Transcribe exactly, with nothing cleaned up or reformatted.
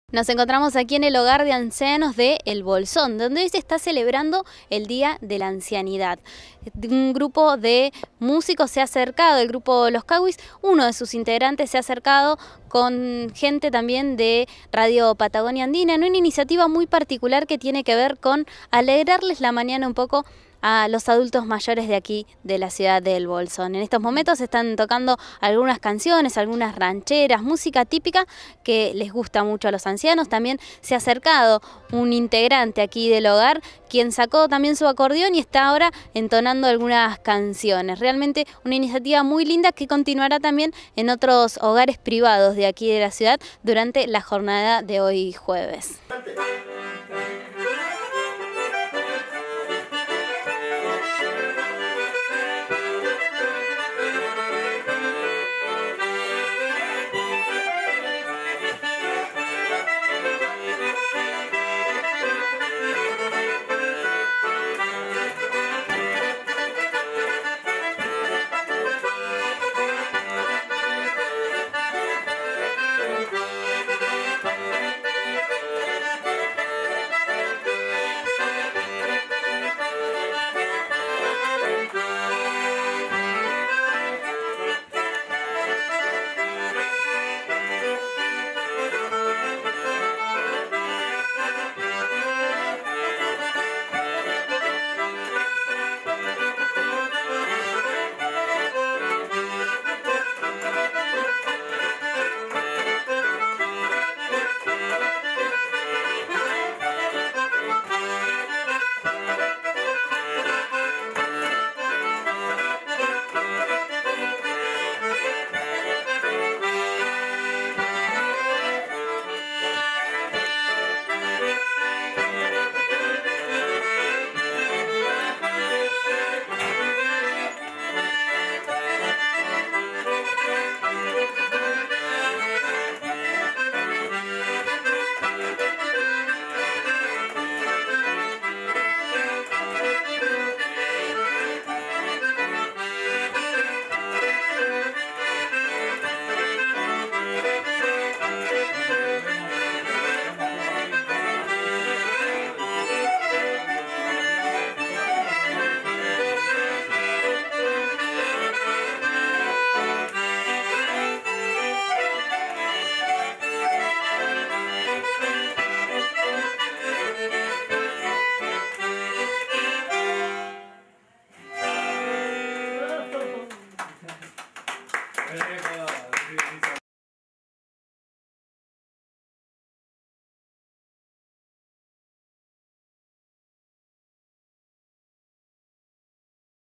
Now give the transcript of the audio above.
Nos encontramos aquí en el hogar de ancianos de El Bolsón, donde hoy se está celebrando el Día de la Ancianidad. Un grupo de músicos se ha acercado, el grupo Los Cawis, uno de sus integrantes se ha acercado con gente también de Radio Patagonia Andina, en una iniciativa muy particular que tiene que ver con alegrarles la mañana un poco a los adultos mayores de aquí, de la ciudad de El Bolsón. En estos momentos están tocando algunas canciones, algunas rancheras, música típica que les gusta mucho a los ancianos. También se ha acercado un integrante aquí del hogar, quien sacó también su acordeón y está ahora entonando algunas canciones. Realmente una iniciativa muy linda que continuará también en otros hogares privados de aquí de la ciudad durante la jornada de hoy jueves.